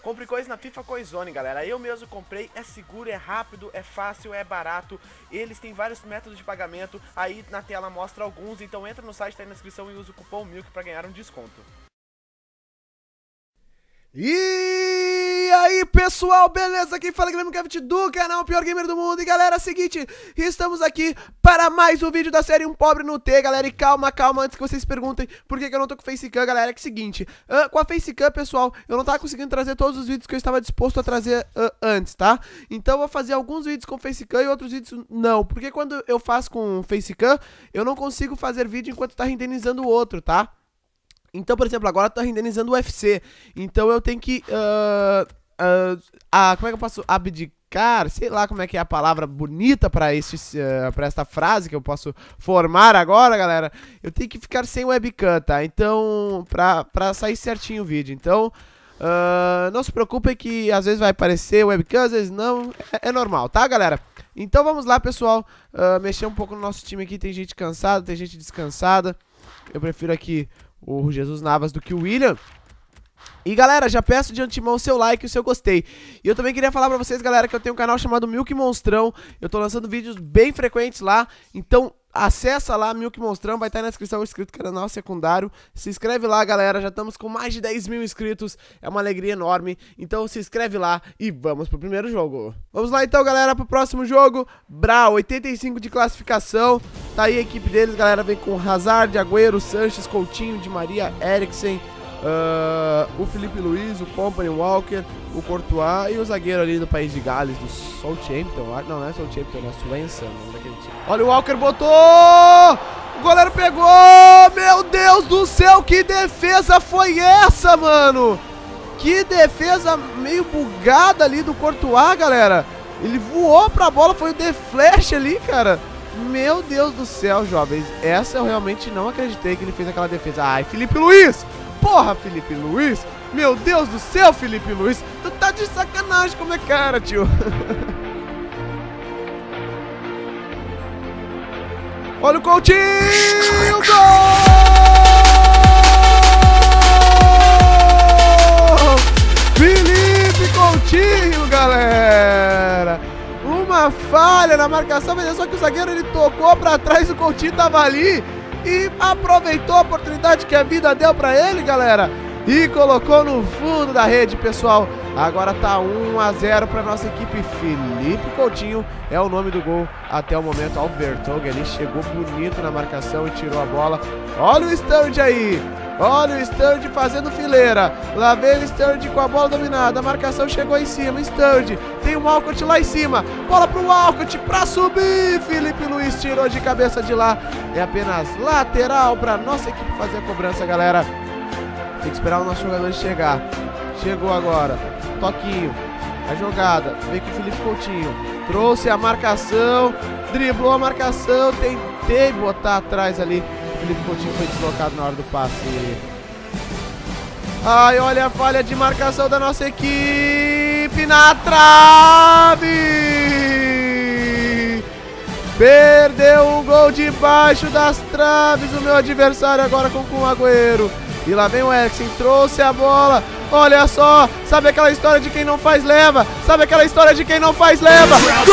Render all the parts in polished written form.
Compre coisas na FIFA Coizone, galera. Eu mesmo comprei, é seguro, é rápido, é fácil, é barato. Eles têm vários métodos de pagamento, aí na tela mostra alguns, então entra no site, tá aí na descrição e usa o cupom MILK pra ganhar um desconto. E aí pessoal, beleza? Aqui fala Guilherme Cavite do canal Pior Gamer do Mundo. E galera, é o seguinte, estamos aqui para mais um vídeo da série Um Pobre no T, galera. E calma, antes que vocês perguntem por que eu não tô com Facecam, galera. É que é o seguinte, com a Facecam, pessoal, eu não tava conseguindo trazer todos os vídeos que eu estava disposto a trazer antes, tá? Então eu vou fazer alguns vídeos com Facecam e outros vídeos não. Porque quando eu faço com Facecam, eu não consigo fazer vídeo enquanto tá renderizando o outro, tá? Então, por exemplo, agora eu tô renderizando o UFC. Então eu tenho que... como é que eu posso abdicar? Sei lá como é que é a palavra bonita pra esta frase que eu posso formar agora, galera. Eu tenho que ficar sem webcam, tá? Então, pra sair certinho o vídeo. Então, não se preocupem que às vezes vai aparecer webcam, às vezes não. É normal, tá, galera? Então vamos lá, pessoal. Mexer um pouco no nosso time aqui. Tem gente cansada, tem gente descansada. Eu prefiro aqui o Jesus Navas do que o William. E galera, já peço de antemão o seu like e o seu gostei. E eu também queria falar pra vocês, galera, que eu tenho um canal chamado Milk Monstrão. Eu tô lançando vídeos bem frequentes lá. Então acessa lá, Milk Monstrão, vai estar na descrição escrito canal secundário. Se inscreve lá, galera, já estamos com mais de 10 mil inscritos. É uma alegria enorme. Então se inscreve lá e vamos pro primeiro jogo. Vamos lá então, galera, pro próximo jogo. Brau, 85 de classificação. Tá aí a equipe deles, galera, vem com Hazard, Agüero, Sanches, Coutinho, Di Maria, Eriksen, o Felipe Luiz, o Company, o Walker, o Courtois e o zagueiro ali do país de Gales, do Southampton. Não é Southampton, é Swansea, não daquele time. Olha, o Walker botou! O goleiro pegou! Meu Deus do céu, que defesa foi essa, mano? Que defesa meio bugada ali do Courtois, galera. Ele voou pra bola, foi o The Flash ali, cara. Meu Deus do céu, jovens. Essa eu realmente não acreditei que ele fez aquela defesa. Ai, Felipe Luiz! Porra, Felipe Luiz! Meu Deus do céu, Felipe Luiz! Tu tá de sacanagem como é cara, tio! Olha o Coutinho! Gol! Felipe Coutinho, galera! Uma falha na marcação, mas é só que o zagueiro ele tocou pra trás, o Coutinho tava ali e aproveitou a oportunidade que a vida deu pra ele, galera, e colocou no fundo da rede, pessoal. Agora tá 1 a 0 pra nossa equipe. Felipe Coutinho é o nome do gol até o momento. Ó, o Vertonghen ali chegou bonito na marcação e tirou a bola. Olha o Sturridge aí. Olha o Sturridge fazendo fileira. Lá vem o Sturridge com a bola dominada. A marcação chegou em cima. Sturridge tem o Walcott lá em cima. Bola pro Walcott pra subir. Felipe Luiz tirou de cabeça de lá. É apenas lateral pra nossa equipe fazer a cobrança, galera. Tem que esperar o nosso jogador chegar. Chegou agora. Toquinho. A jogada. Vem com o Felipe Coutinho. Trouxe a marcação. Driblou a marcação. Tentei botar atrás ali. O Felipe Coutinho foi deslocado na hora do passe. Ai, olha a falha de marcação da nossa equipe. Na trave. Perdeu um gol debaixo das traves. O meu adversário agora com o Agüero. E lá vem o Eriksen, trouxe a bola. Olha só, sabe aquela história de quem não faz leva? Sabe aquela história de quem não faz leva? Gol!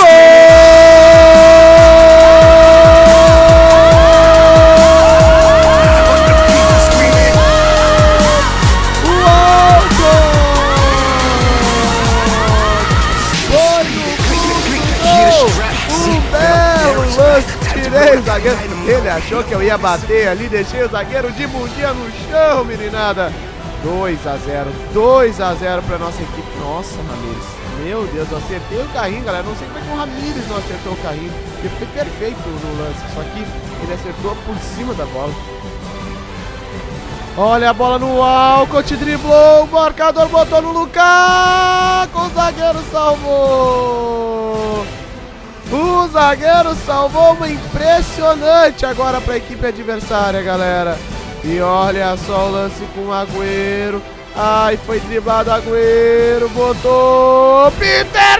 Um belo lance, tirei o zagueiro. Ele achou que eu ia bater ali, deixei o zagueiro de bundinha no chão, meninada. 2 a 0 pra nossa equipe. Nossa, Ramires, meu Deus, eu acertei o carrinho, galera. Não sei como é que o Ramires não acertou o carrinho, porque foi perfeito no lance, só que ele acertou por cima da bola. Olha a bola no Walcott, driblou, o marcador botou no Lukaku, o zagueiro salvou. O zagueiro salvou, uma impressionante agora para a equipe adversária, galera. E olha só o lance com o Agüero. Ai, foi driblado o Agüero, botou Peter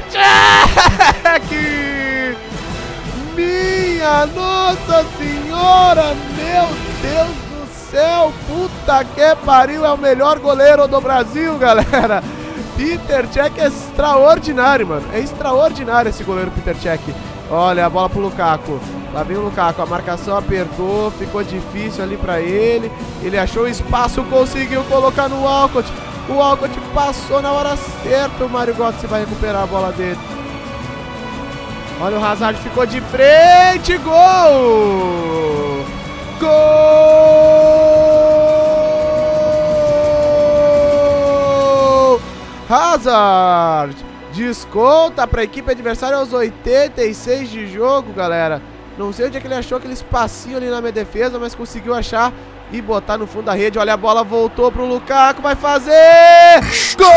Cech! Minha Nossa Senhora, meu Deus do céu, puta que pariu, é o melhor goleiro do Brasil, galera. Peter Cech é extraordinário, mano. É extraordinário esse goleiro Peter Cech. Olha a bola pro Lukaku. Lá vem o Lukaku, a marcação apertou, ficou difícil ali pra ele. Ele achou espaço, conseguiu colocar no Walcott. O Walcott passou na hora certa. O Mário Götze vai recuperar a bola dele. Olha o Hazard, ficou de frente. Gol! Gol! Hazard! Desconta para a equipe adversária aos 86 de jogo, galera. Não sei onde é que ele achou aquele espacinho ali na minha defesa, mas conseguiu achar e botar no fundo da rede. Olha a bola, voltou pro Lukaku, vai fazer! Gol!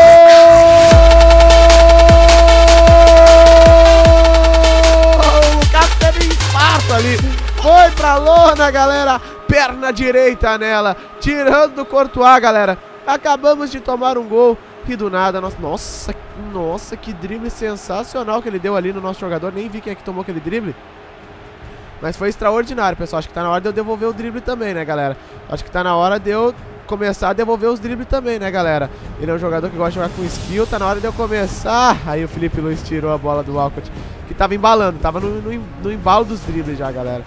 O Lukaku teve um infarto ali. Foi pra lona, galera. Perna direita nela, tirando do Courtois, galera. Acabamos de tomar um gol. E do nada, nossa, que drible sensacional que ele deu ali no nosso jogador. Nem vi quem é que tomou aquele drible. Mas foi extraordinário, pessoal. Acho que tá na hora de eu devolver o drible também, né, galera? Acho que tá na hora de eu começar a devolver os dribles também, né, galera? Ele é um jogador que gosta de jogar com skill. Tá na hora de eu começar. Aí o Felipe Luiz tirou a bola do Walcott, que tava embalando. Tava no embalo dos dribles já, galera.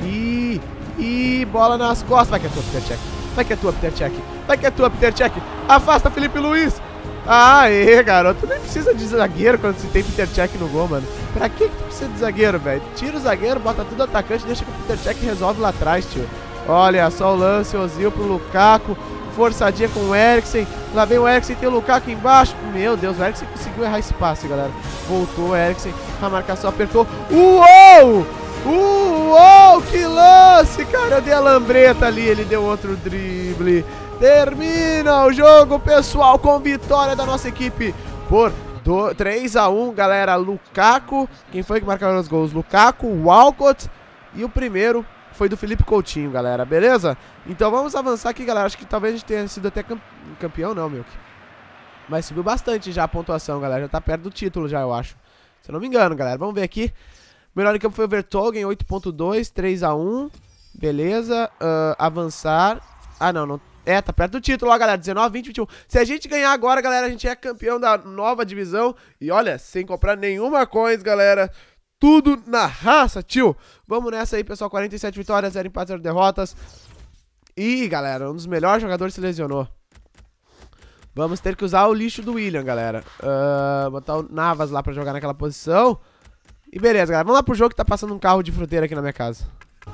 E bola nas costas. Vai que é tua, Peter Cech. Vai que é tua, Peter Cech. Vai que é tua, Peter Cech. Afasta, Felipe Luiz. Aê, garoto. Nem precisa de zagueiro quando você tem Peter Cech no gol, mano. Pra que tu precisa de zagueiro, velho? Tira o zagueiro, bota tudo atacante, deixa que o Peter Cech resolve lá atrás, tio. Olha só o lance, Ozil pro Lukaku. Forçadinha com o Eriksen. Lá vem o Eriksen, tem o Lukaku embaixo. Meu Deus, o Eriksen conseguiu errar esse passe, galera. Voltou o Eriksen, a marcação apertou. Uou! Uou, que lance, cara. Eu dei a lambreta ali, ele deu outro drible. Termina o jogo, pessoal, com vitória da nossa equipe por 3-1, galera. Lukaku, quem foi que marcou os gols? Lukaku, Walcott e o primeiro foi do Felipe Coutinho, galera, beleza? Então vamos avançar aqui, galera. Acho que talvez a gente tenha sido até campeão, não, Milk. Mas subiu bastante já a pontuação, galera. Já tá perto do título já, eu acho. Se eu não me engano, galera. Vamos ver aqui. O melhor em campo foi o Vertonghen, 8.2, 3-1. Beleza. Avançar. Ah, não. É, tá perto do título, ó, galera. 19, 20, 21. Se a gente ganhar agora, galera, a gente é campeão da nova divisão. E olha, sem comprar nenhuma coins, galera. Tudo na raça, tio. Vamos nessa aí, pessoal. 47 vitórias, 0 empates, 0 derrotas. E, galera, um dos melhores jogadores se lesionou. Vamos ter que usar o lixo do William, galera. Botar o Navas lá pra jogar naquela posição. E beleza, galera. Vamos lá pro jogo que tá passando um carro de fruteira aqui na minha casa.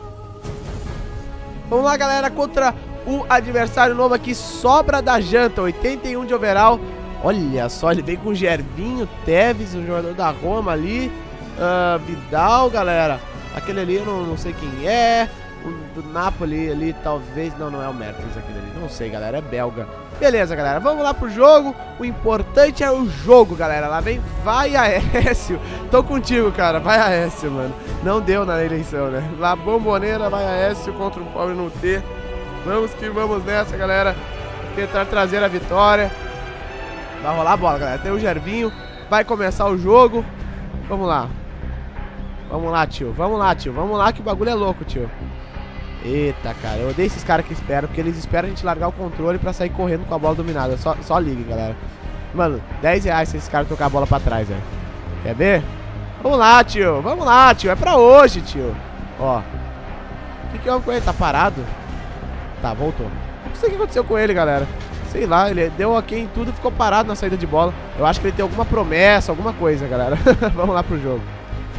Vamos lá, galera, contra o adversário novo aqui, Sobra da Janta, 81 de overall. Olha só, ele vem com o Gervinho, Tevez, o jogador da Roma ali. Vidal, galera. Aquele ali eu não sei quem é. O do Napoli ali, talvez. Não é o Mertens aquele ali. Não sei, galera, é belga. Beleza, galera, vamos lá pro jogo. O importante é o jogo, galera. Lá vem Vai Aécio. Tô contigo, cara, Vai Aécio, mano. Não deu na eleição, né? La Bombonera, Vai Aécio contra o pobre no T. Vamos que vamos nessa, galera. Tentar trazer a vitória. Vai rolar a bola, galera. Tem o Gervinho. Vai começar o jogo. Vamos lá. Vamos lá, tio. Vamos lá, tio. Vamos lá que o bagulho é louco, tio. Eita, cara. Eu odeio esses caras que esperam, porque eles esperam a gente largar o controle pra sair correndo com a bola dominada. Só liguem, galera. Mano, 10 reais se esse cara tocar a bola pra trás, velho. Quer ver? Vamos lá, tio. Vamos lá, tio. É pra hoje, tio. Ó. O que houve com ele? Tá parado? Tá, voltou. Não sei o que aconteceu com ele, galera. Sei lá, ele deu ok em tudo e ficou parado na saída de bola. Eu acho que ele tem alguma promessa, alguma coisa, galera. Vamos lá pro jogo.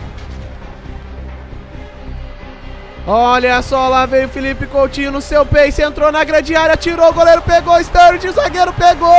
Olha só, lá veio o Felipe Coutinho no seu pace, entrou na grande área, tirou, o goleiro pegou, Sturridge, o zagueiro pegou!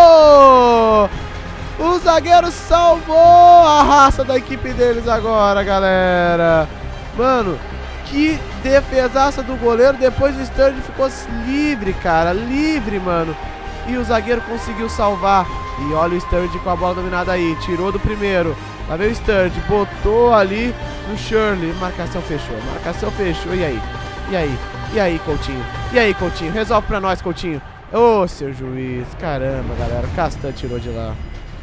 O zagueiro salvou a raça da equipe deles agora, galera. Mano, que defesaça do goleiro, depois o Sturridge ficou livre, cara, livre, mano. E o zagueiro conseguiu salvar. E olha o Sturridge com a bola dominada aí, tirou do primeiro. Lá veio o Sturridge, botou ali no Shirley. Marcação fechou, e aí? E aí, Coutinho? E aí, Coutinho? Resolve pra nós, Coutinho. Ô, seu juiz, caramba, galera. O Castan tirou de lá.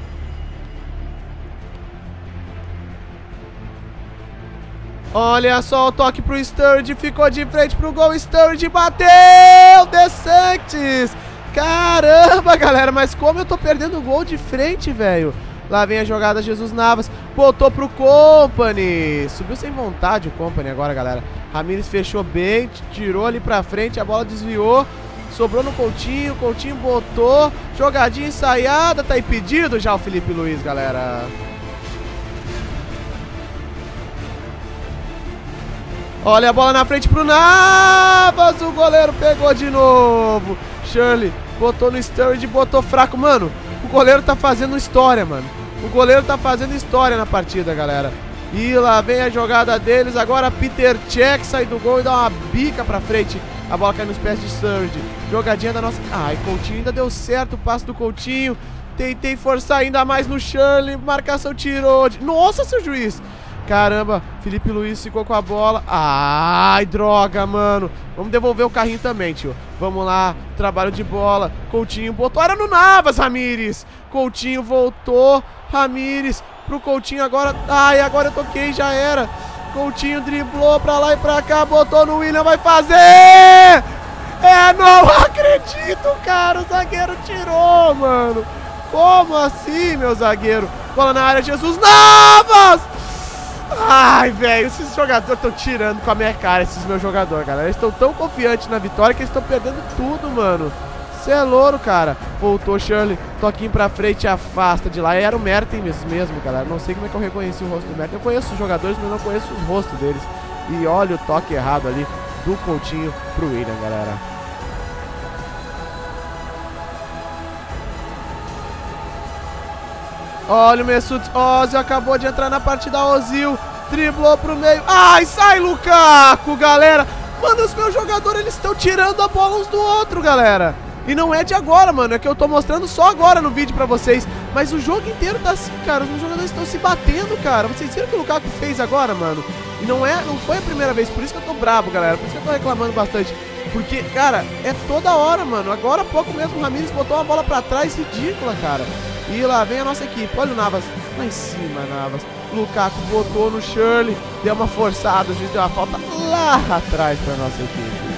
Olha só o toque pro Sturridge, ficou de frente pro gol, Sturridge bateu! De Sanctis! Caramba, galera, mas como eu tô perdendo o gol de frente, velho. Lá vem a jogada, Jesus Navas, botou pro Company. Subiu sem vontade o Company agora, galera. Ramírez fechou bem, tirou ali pra frente, a bola desviou. Sobrou no Coutinho, Coutinho botou. Jogadinha ensaiada, tá impedido já o Felipe Luiz, galera. Olha a bola na frente pro Navas, o goleiro pegou de novo. Shirley botou no Sturridge, botou fraco. Mano, o goleiro tá fazendo história, mano. O goleiro tá fazendo história na partida, galera. E lá vem a jogada deles. Agora Peter Cech sai do gol e dá uma bica pra frente. A bola cai nos pés de Sturridge. Jogadinha da nossa... Ai, Coutinho, ainda deu certo o passe do Coutinho. Tentei forçar ainda mais no Shirley. Marcação tirou. Nossa, seu juiz. Caramba, Felipe Luiz ficou com a bola. Ai, droga, mano. Vamos devolver o carrinho também, tio. Vamos lá, trabalho de bola. Coutinho botou, era no Navas, Ramírez. Coutinho voltou, Ramírez pro Coutinho agora. Ai, agora eu toquei, já era. Coutinho driblou pra lá e pra cá, botou no William, vai fazer! É, não acredito, cara. O zagueiro tirou, mano. Como assim, meu zagueiro? Bola na área, Jesus Navas! Ai, velho, esses jogadores estão tirando com a minha cara, esses meus jogadores, galera. Eles estão tão confiantes na vitória que eles estão perdendo tudo, mano. Cê é louro, cara. Voltou Shirley, toquinho pra frente, afasta de lá. E era o Mertens mesmo, galera. Não sei como é que eu reconheci o rosto do Mertens. Eu conheço os jogadores, mas não conheço os rostos deles. E olha o toque errado ali do Coutinho pro William, galera. Olha o Mesut Ozil, acabou de entrar na partida. Ozil driblou pro meio. Ai, sai Lukaku, galera. Mano, os meus jogadores, eles estão tirando a bola uns do outro, galera. E não é de agora, mano, é que eu tô mostrando só agora no vídeo pra vocês. Mas o jogo inteiro tá assim, cara. Os meus jogadores estão se batendo, cara. Vocês viram o que o Lukaku fez agora, mano? E não foi a primeira vez, por isso que eu tô brabo, galera. Por isso que eu tô reclamando bastante. Porque, cara, é toda hora, mano. Agora há pouco mesmo o Ramírez botou uma bola pra trás, ridícula, cara. E lá vem a nossa equipe. Olha o Navas. Lá em cima, Navas. Lukaku botou no Shirley. Deu uma forçada. O juiz deu uma falta lá atrás pra nossa equipe.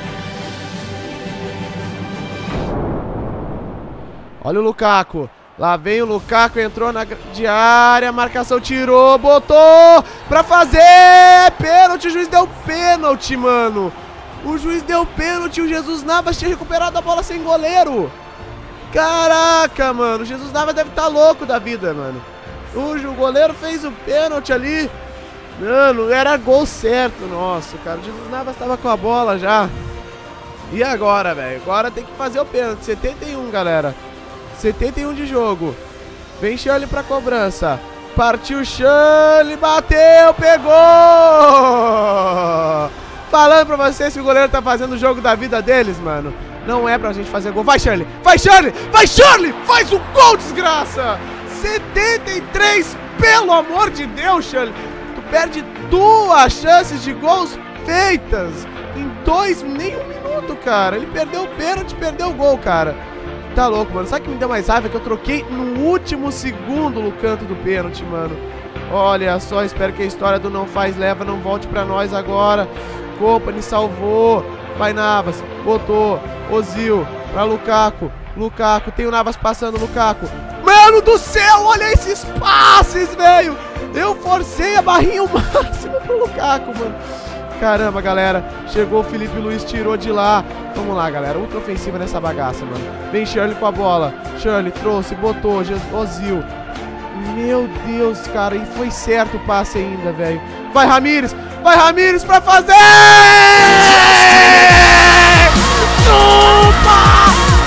Olha o Lukaku. Lá vem o Lukaku. Entrou na grande área. Marcação tirou. Botou pra fazer. Pênalti. O juiz deu pênalti, mano. O juiz deu pênalti. O Jesus Navas tinha recuperado a bola sem goleiro. Caraca, mano, o Jesus Navas deve estar louco da vida, mano. O goleiro fez o pênalti ali. Mano, era gol certo, nossa, cara. O Jesus Navas tava com a bola já. E agora, velho? Agora tem que fazer o pênalti. 71, galera. 71 de jogo. Vem Shirley pra cobrança. Partiu Shirley, bateu, pegou! Falando pra vocês que o goleiro tá fazendo o jogo da vida deles, mano. Não é pra gente fazer gol. Vai, Shirley! Vai, Shirley! Vai, Shirley! Faz o gol, desgraça! 73, pelo amor de Deus, Shirley! Tu perde 2 chances de gols feitas em nem 1 minuto, cara. Ele perdeu o pênalti, perdeu o gol, cara. Tá louco, mano. Sabe o que me deu mais raiva? Que eu troquei no último segundo no canto do pênalti, mano. Olha só, espero que a história do não faz leva não volte pra nós agora. Company salvou. Vai, Navas. Botou. Ozil pra Lukaku. Lukaku, tem o Navas passando, Lukaku. Mano do céu, olha esses passes, velho. Eu forcei a barrinha o máximo pro Lukaku, mano. Caramba, galera. Chegou o Felipe Luiz, tirou de lá. Vamos lá, galera. Ultra ofensiva nessa bagaça, mano. Vem Shirley com a bola. Shirley trouxe, botou. Ozil. Meu Deus, cara. E foi certo o passe ainda, velho. Vai, Ramírez. Vai, Ramírez pra fazer! Chupa!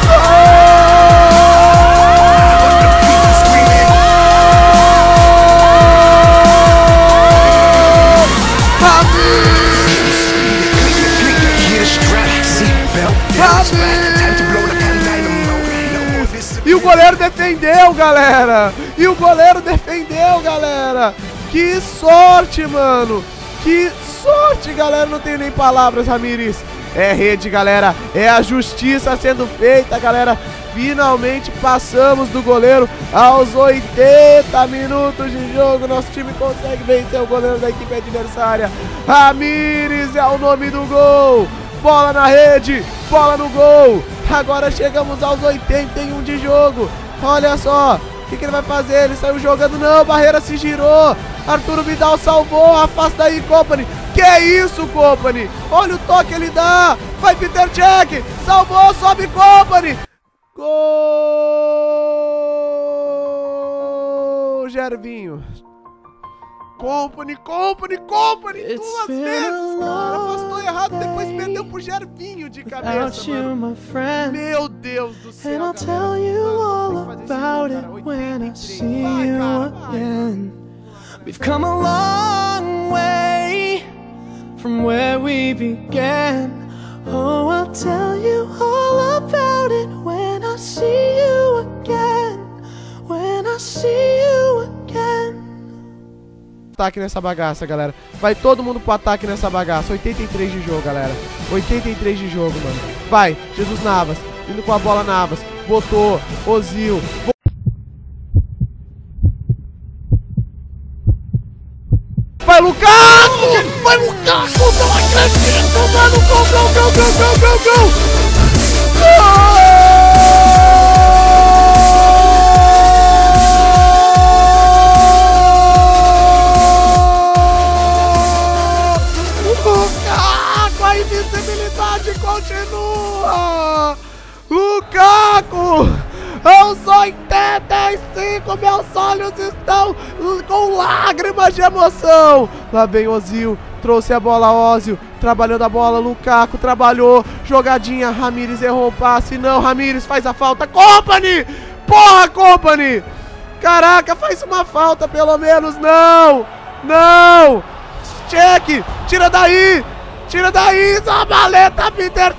E o goleiro defendeu, galera! E o goleiro defendeu, galera! Que sorte, mano! Que sorte, galera! Não tenho nem palavras, Ramírez. É rede, galera. É a justiça sendo feita, galera. Finalmente passamos do goleiro aos 80 minutos de jogo. Nosso time consegue vencer o goleiro da equipe adversária. Ramírez é o nome do gol. Bola na rede, bola no gol. Agora chegamos aos 81 de jogo. Olha só. O que ele vai fazer? Ele saiu jogando. Não, Barreira se girou. Arturo Vidal salvou. Afasta aí, Kompany. Que isso, Kompany? Olha o toque ele dá. Vai, Peter Cech. Salvou, sobe, Kompany. Gol! Gervinho. Kompany. Duas vezes, cara. Afastou errado, depois perdeu pro Gervinho de cabeça, mano. Meu Deus do céu, And I'll tell you all about it when I see you again. We've come a long way from where we began. Oh, I'll tell you all about it when I see you again. When I see you again. Ataque nessa bagaça, galera. Vai todo mundo pro ataque nessa bagaça. 83 de jogo, galera. 83 de jogo, mano. Vai, Jesus Navas. Indo com a bola, Navas. Botou. Ozil. Vai, Lukaku! Vai, Lukaku! Não acredito, mano! Gol! Lukaku! A invencibilidade continua! Lukaku! Aos 85, meus olhos estão com lágrimas de emoção. Lá vem Ozil, trouxe a bola, Ozil, trabalhando a bola, Lukaku trabalhou, jogadinha, Ramires errou o passe, não, Ramires faz a falta, Kompany! Porra, Kompany! Caraca, faz uma falta pelo menos, não! Cech, tira daí, Zabaleta, Peter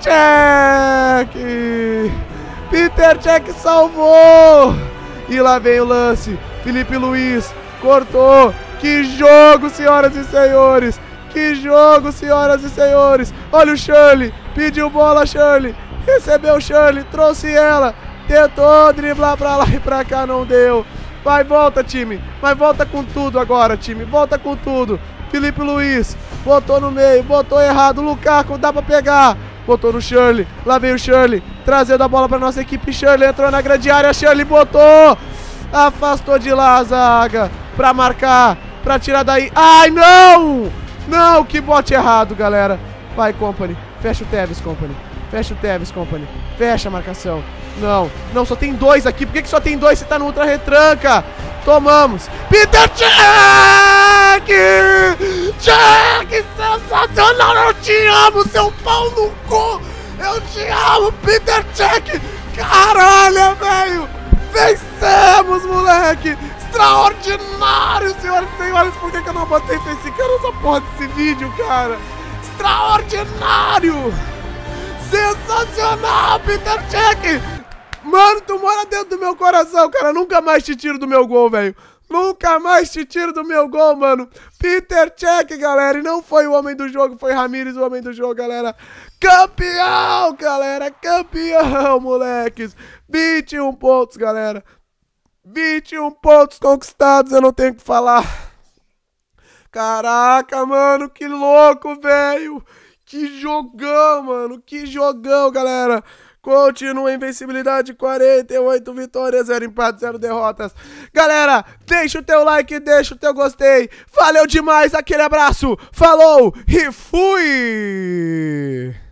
Cech! Peter Cech salvou! E lá vem o lance. Felipe Luiz cortou. Que jogo, senhoras e senhores! Que jogo, senhoras e senhores! Olha o Shirley. Pediu bola, Shirley. Recebeu Shirley. Trouxe ela. Tentou driblar pra lá e pra cá, não deu. Vai, volta, time. Mas volta com tudo agora, time. Volta com tudo. Felipe Luiz. Botou no meio. Botou errado. Lukaku, dá pra pegar. Botou no Shirley. Lá vem o Shirley. Trazendo a bola pra nossa equipe. Shirley entrou na grande área. Shirley botou. Afastou de lá a zaga. Pra marcar. Pra tirar daí. Ai, não! Não, que bote errado, galera. Vai, Kompany. Fecha o Tevez, Kompany. Fecha a marcação. Não, só tem dois aqui. Por que só tem dois se tá no ultra retranca? Tomamos. Peter Cech! Sensacional! Eu te amo, seu pau no cu! Eu te amo, Peter Cech! Caralho, velho! Vencemos, moleque! Extraordinário, senhoras e senhores! Por que eu não botei facecam nessa porra desse vídeo, cara? Extraordinário! Sensacional, Peter Cech! Mano, tu mora dentro do meu coração, cara. Nunca mais te tiro do meu gol, velho. Nunca mais te tiro do meu gol, mano. Peter Cech, galera. E não foi o homem do jogo, foi Ramires o homem do jogo, galera. Campeão, galera. Campeão, moleques. 21 pontos, galera. 21 pontos conquistados, eu não tenho o que falar. Caraca, mano, que louco, velho. Que jogão, mano. Que jogão, galera. Continua a invencibilidade, 48 vitórias, 0 empates, 0 derrotas. Galera, deixa o teu like, deixa o teu gostei. Valeu demais, aquele abraço. Falou e fui!